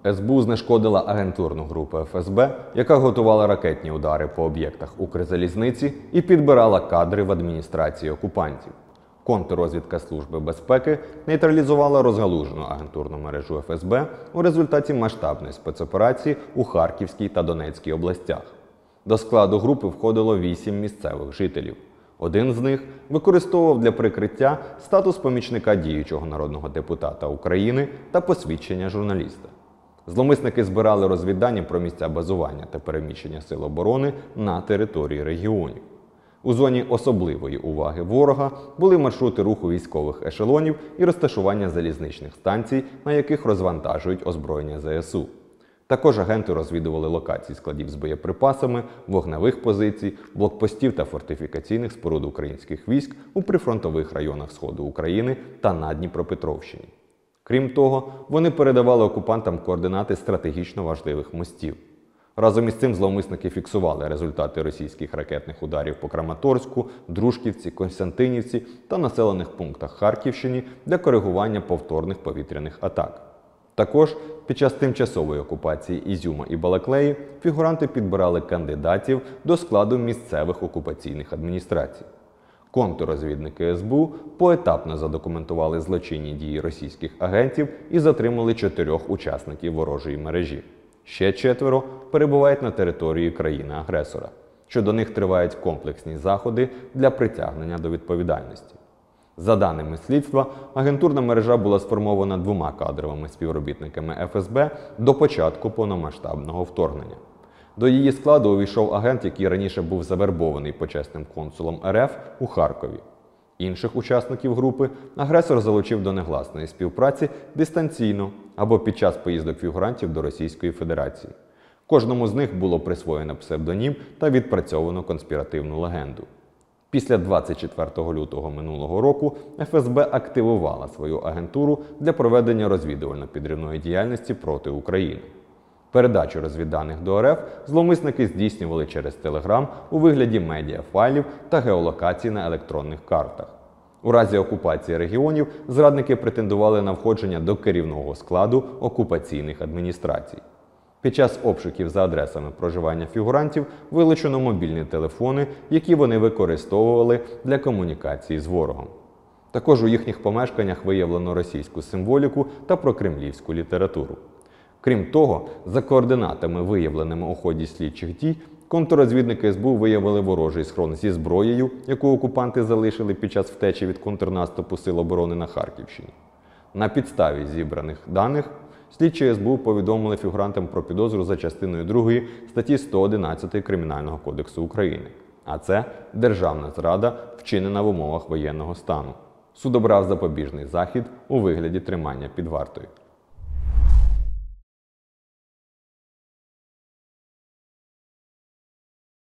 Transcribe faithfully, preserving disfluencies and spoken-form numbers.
ес бе у знешкодила агентурну групу еф ес бе, яка готувала ракетні удари по об'єктах Укрзалізниці і підбирала кадри в адміністрації окупантів. Контррозвідка Служби безпеки нейтралізувала розгалужену агентурну мережу еф ес бе у результаті масштабної спецоперації у Харківській та Донецькій областях. До складу групи входило вісім місцевих жителів. Один з них використовував для прикриття статус помічника діючого народного депутата України та посвідчення журналіста. Зловмисники збирали розвіддані про місця базування та переміщення сил оборони на території регіонів. У зоні особливої уваги ворога були маршрути руху військових ешелонів і розташування залізничних станцій, на яких розвантажують озброєння зе ес у. Також агенти розвідували локації складів з боєприпасами, вогневих позицій, блокпостів та фортифікаційних споруд українських військ у прифронтових районах Сходу України та на Дніпропетровщині. Крім того, вони передавали окупантам координати стратегічно важливих мостів. Разом із цим зловмисники фіксували результати російських ракетних ударів по Краматорську, Дружківці, Костянтинівці та населених пунктах Харківщини для коригування повторних повітряних атак. Також під час тимчасової окупації Ізюма і Балаклеї фігуранти підбирали кандидатів до складу місцевих окупаційних адміністрацій. Контррозвідники ес бе у поетапно задокументували злочинні дії російських агентів і затримали чотирьох учасників ворожої мережі. Ще четверо перебувають на території країни-агресора. Щодо них тривають комплексні заходи для притягнення до відповідальності. За даними слідства, агентурна мережа була сформована двома кадровими співробітниками еф ес бе до початку повномасштабного вторгнення. До її складу увійшов агент, який раніше був завербований почесним консулом ер еф у Харкові. Інших учасників групи агресор залучив до негласної співпраці дистанційно або під час поїздок фігурантів до Російської Федерації. Кожному з них було присвоєно псевдонім та відпрацьовано конспіративну легенду. Після двадцять четвертого лютого минулого року еф ес бе активувала свою агентуру для проведення розвідувально-підривної діяльності проти України. Передачу розвідданих до ер еф зловмисники здійснювали через Телеграм у вигляді медіафайлів та геолокацій на електронних картах. У разі окупації регіонів зрадники претендували на входження до керівного складу окупаційних адміністрацій. Під час обшуків за адресами проживання фігурантів вилучено мобільні телефони, які вони використовували для комунікації з ворогом. Також у їхніх помешканнях виявлено російську символіку та прокремлівську літературу. Крім того, за координатами, виявленими у ході слідчих дій, контррозвідники ес бе у виявили ворожий схрон зі зброєю, яку окупанти залишили під час втечі від контрнаступу Сил оборони на Харківщині. На підставі зібраних даних слідчі ес бе у повідомили фігурантам про підозру за частиною другої статті сто одинадцять Кримінального кодексу України. А це державна зрада, вчинена в умовах воєнного стану. Суд обрав запобіжний захід у вигляді тримання під вартою.